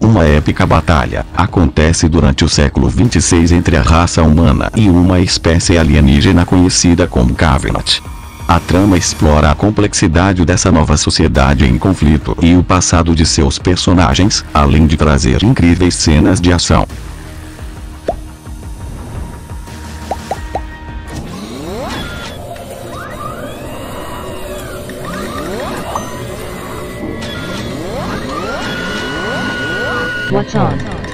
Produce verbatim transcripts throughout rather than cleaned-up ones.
Uma épica batalha acontece durante o século vinte e seis entre a raça humana e uma espécie alienígena conhecida como Covenant. A trama explora a complexidade dessa nova sociedade em conflito e o passado de seus personagens, além de trazer incríveis cenas de ação. What's on?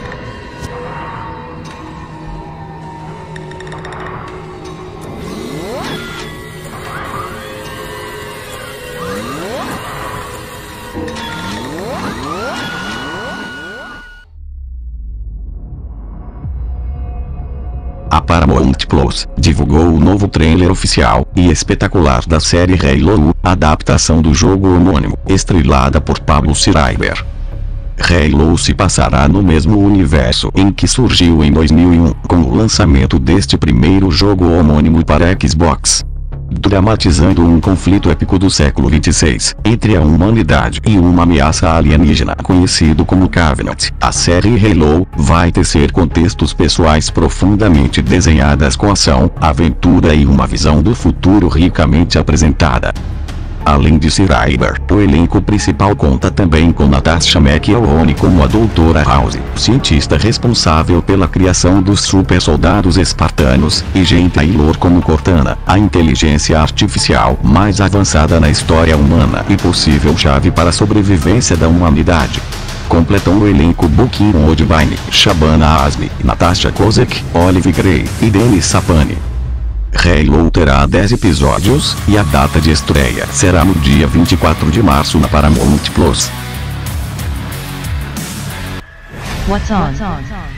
A Paramount Plus divulgou o novo trailer oficial e espetacular da série Halo, adaptação do jogo homônimo, estrelada por Pablo Schreiber. Halo se passará no mesmo universo em que surgiu em dois mil e um, com o lançamento deste primeiro jogo homônimo para Xbox. Dramatizando um conflito épico do século vinte e seis, entre a humanidade e uma ameaça alienígena conhecido como Covenant, a série Halo vai tecer contextos pessoais profundamente desenhadas com ação, aventura e uma visão do futuro ricamente apresentada. Além de Schreiber, o elenco principal conta também com Natasha McElhone como a Doutora House, cientista responsável pela criação dos super soldados espartanos, e Jen Taylor como Cortana, a inteligência artificial mais avançada na história humana e possível chave para a sobrevivência da humanidade. Completam o elenco Bokeem Woodbine, Shabana Azmi, Natasha Kozek, Olive Gray e Dennis Sapani. Halo terá dez episódios, e a data de estreia será no dia vinte e quatro de março na Paramount Plus. What's on?